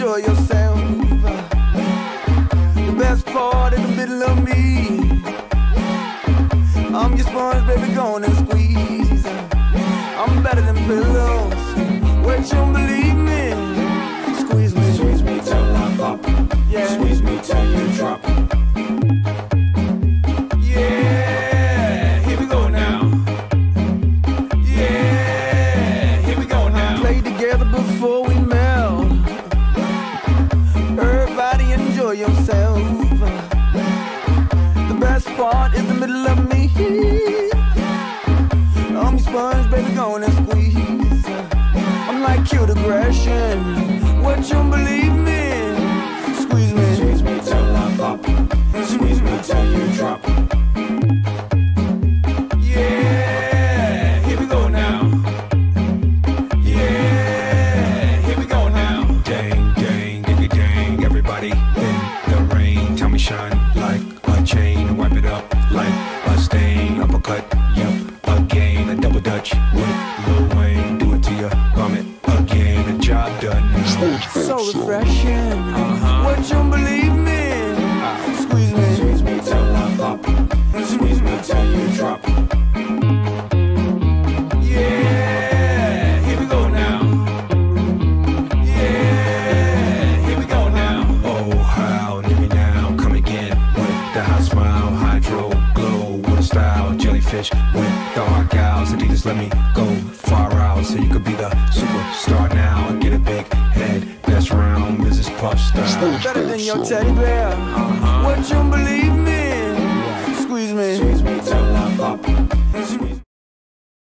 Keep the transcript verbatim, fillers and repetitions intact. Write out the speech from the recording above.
enjoy yourself. The best part in the middle of me. I'm your sponge, baby, go on and squeeze. I'm better than pillows, what you believe me. Squeeze me, squeeze me till I pop. Yeah. Squeeze me till you drop. Yeah, here we go now. Yeah, here we go now. Play together before we melt. Everybody enjoy yourself. The best part is the middle of me. I'm your sponge, baby, go on and squeeze. I'm like cute aggression, what you believe me. Squeeze me, squeeze me till I pop. Squeeze me till you drop. Yeah, here we go now. Yeah, here we go now. Dang, dang, diggy dang, everybody in the rain. Tell me shine like a chain, wipe it up like a stain. Uppercut, yep, again, a double dutch with Lil Wayne. Do it to your vomit again, the job done now. So refreshing, uh-huh. What you believe me. uh, Squeeze me, squeeze me till I pop. Squeeze me till you drop. Yeah, here we go now. Yeah, here we go now. Oh, how, near me now, come again with the hot smile, hydro glow with a style, jellyfish with the hot gals. Adidas, let me go far out so you could be the superstar now and get a big head that's round, Missus Puff style. Better than your teddy bear. Uh-huh. What you believe me? Squeeze me, squeeze me till I pop. Squeeze